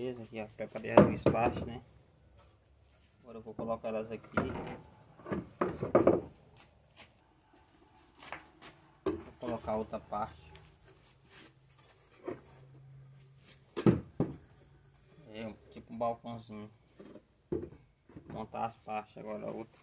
Beleza, aqui ó, preparei as duas partes, né? Agora eu vou colocar elas aqui. Vou colocar outra parte. É tipo um balcãozinho. Montar as partes agora a outra.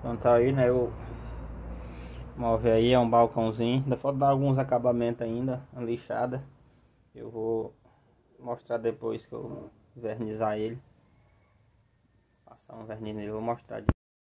Então tá aí, né, o móvel aí é um balcãozinho. Ainda falta dar alguns acabamentos ainda, a lixada. Eu vou mostrar depois que eu vernizar ele. Passar um verniz nele, eu vou mostrar.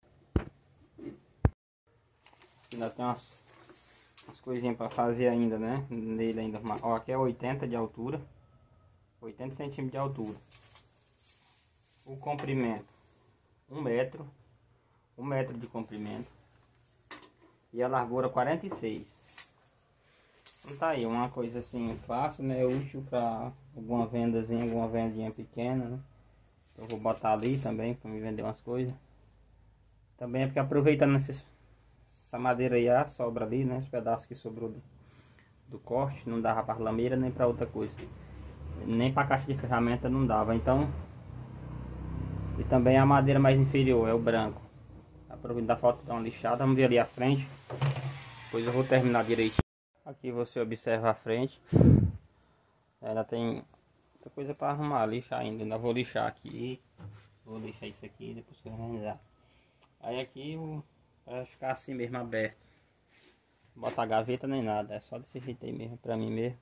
Ainda tem umas coisinhas para fazer ainda, né? Nele ainda. Ó, aqui é 80 de altura. 80 centímetros de altura. O comprimento 1 metro. 1 metro de comprimento. E a largura 46. Então tá aí, uma coisa assim fácil, né? Útil para alguma vendazinha, alguma vendinha pequena, né? Eu vou botar ali também para me vender umas coisas. Também é porque aproveitando essa madeira aí, a sobra ali, né? Os pedaços que sobrou do corte, não dava para lameira nem para outra coisa. Nem para caixa de ferramenta não dava, então. E também a madeira mais inferior, é o branco. Aproveitando da falta de dar uma lixada, vamos ver ali a frente. Depois eu vou terminar direitinho. Aqui você observa a frente. Ainda tem muita coisa para arrumar, lixar ainda vou lixar aqui. Vou lixar isso aqui depois que eu organizar. Aí aqui vai ficar assim mesmo aberto. Não botar gaveta nem nada, é só desse jeito aí mesmo, pra mim mesmo.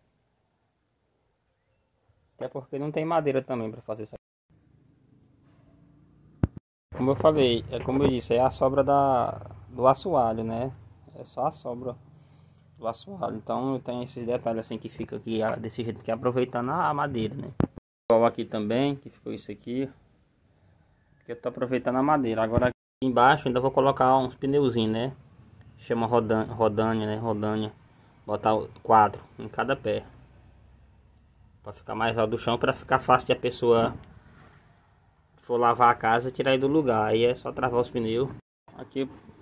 Até porque não tem madeira também pra fazer isso aqui. Como eu falei, como eu disse, é a sobra do assoalho, né? É só a sobra do assoalho. Então tem esses detalhes assim que fica aqui desse jeito, que é aproveitando a madeira, né? Igual aqui também, que ficou isso aqui. Que eu tô aproveitando a madeira. Agora aqui embaixo ainda vou colocar uns pneuzinhos, né? Chama rodânia, né? Rodânia. Botar 4 em cada pé. Para ficar mais alto do chão, para ficar fácil de a pessoa for lavar a casa, tirar ele do lugar. Aí é só travar os pneus. Aqui